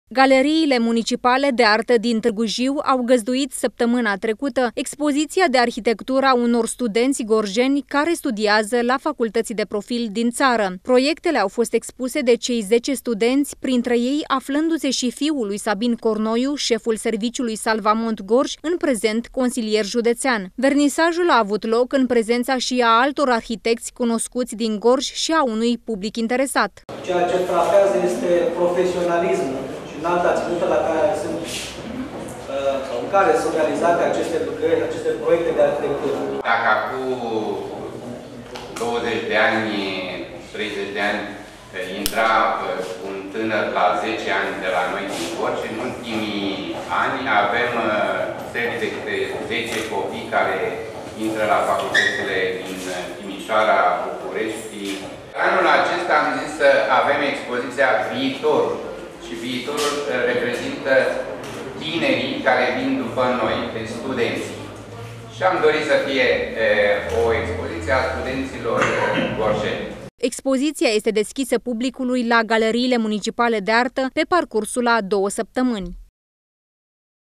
Galeriile municipale de artă din Târgu Jiu au găzduit săptămâna trecută expoziția de arhitectură a unor studenți gorjeni care studiază la facultăți de profil din țară. Proiectele au fost expuse de cei 10 studenți, printre ei aflându-se și fiul lui Sabin Cornoiu, șeful serviciului Salvamont Gorj, în prezent consilier județean. Vernisajul a avut loc în prezența și a altor arhitecți cunoscuți din Gorj și a unui public interesat. Ceea ce frapează este profesionalismul și înalta ținută în care sunt realizate aceste lucrări, aceste proiecte de arhitectură. Dacă acum 20 de ani, 30 de ani, intra un tânăr la 10 ani de la noi din Gorj, în ultimii ani avem serii de 10 copii care intră la facultățile din Timișoara, București. Anul acesta am zis să avem expoziția Viitor. Și viitorul reprezintă tinerii care vin după noi, deci studenții. Și am dorit să fie o expoziție a studenților gorjeni. Expoziția este deschisă publicului la galeriile municipale de artă pe parcursul a 2 săptămâni.